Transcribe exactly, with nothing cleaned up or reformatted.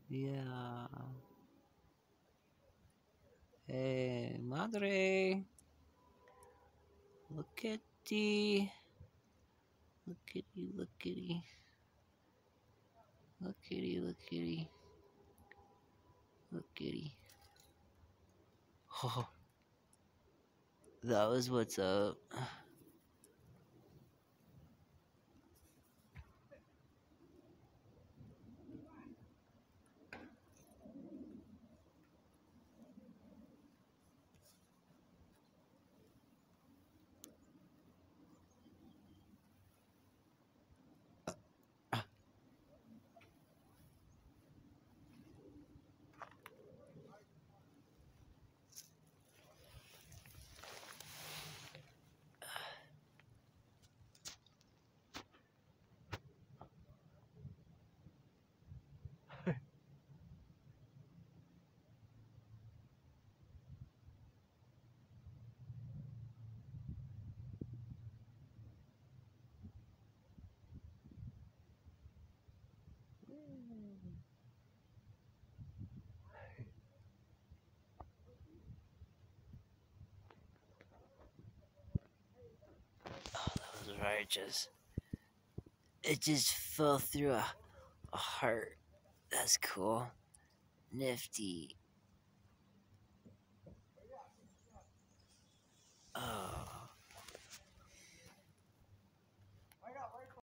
Yeah. Hey, madre. Look at the. Look at you, look at you. Look at you, look at you. Look at you. Oh, that was what's up. Oh, that was righteous. It just fell through a, a heart. That's cool. Nifty. Oh.